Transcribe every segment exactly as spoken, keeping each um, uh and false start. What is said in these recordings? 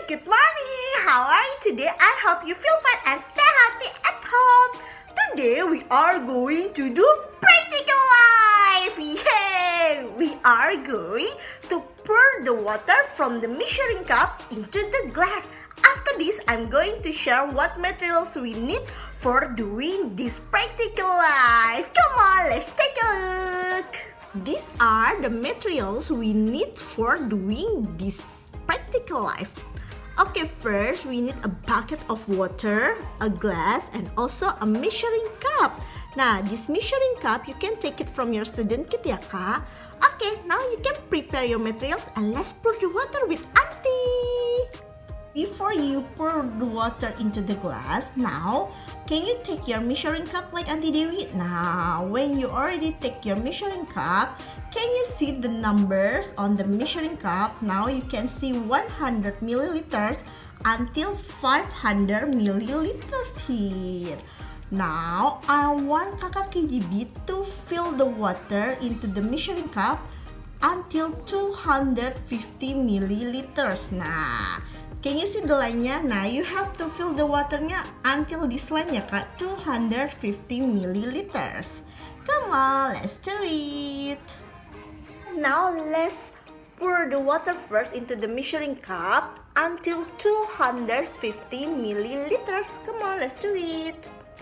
good morning! How are you today? I hope you feel fine and stay healthy at home. Today we are going to do practical life. Yay! We are going to pour the water from the measuring cup into the glass. After this, I'm going to share what materials we need for doing this practical life. Come on, let's take a look. These are the materials we need for doing this practical life. Okay, first we need a bucket of water, a glass, and also a measuring cup. Nah, this measuring cup you can take it from your student kit ya kak. Okay, now you can prepare your materials and let's pour the water with Auntie. Before you pour the water into the glass, now can you take your measuring cup like Auntie Dewi? Now, when you already take your measuring cup, can you see the numbers on the measuring cup? Now you can see one hundred milliliters until five hundred milliliters here. Now, I want Kakak K G B to fill the water into the measuring cup until two hundred fifty milliliters. Nah, can you see the line-nya? Nah, you have to fill the waternya until this line ya kak, two hundred fifty milliliters. Come on, let's do it. Now let's pour the water first into the measuring cup until two hundred fifty milliliters. Come on, let's do it.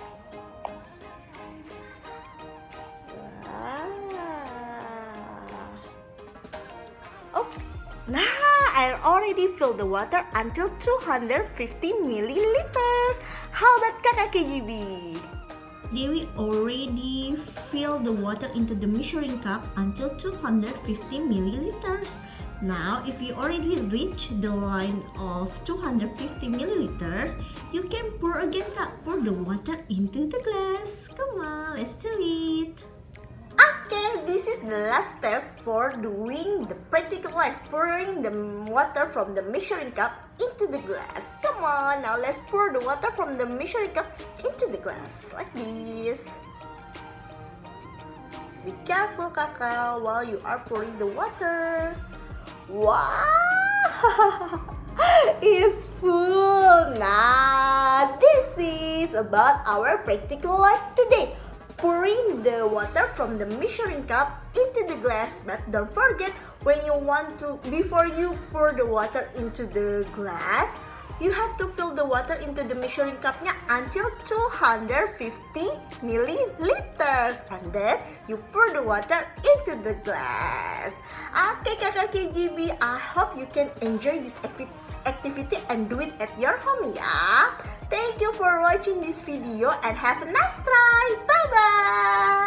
Oh, nah, I already filled the water until two hundred fifty milliliters. How about Kakak K G B? Dewi already filled the water into the measuring cup until two hundred fifty milliliters. Now, if you already reach the line of two hundred fifty milliliters, you can pour again kak. Pour the water into the glass. Come on, let's do it. Okay, this is the last step for doing the practical life, pouring the water from the measuring cup into the glass. Come on, now let's pour the water from the measuring cup into the glass, like this. Be careful kakak while you are pouring the water. Wow, it's full. Nah, this is about our practical life today. Pouring the water from the measuring cup into the glass, but don't forget when you want to, before you pour the water into the glass, you have to fill the water into the measuring cupnya until two hundred fifty milliliters, and then you pour the water into the glass. Okay, Kakak K G B, I hope you can enjoy this activity and do it at your home ya. Thank you for watching this video and have a nice try. Bye bye.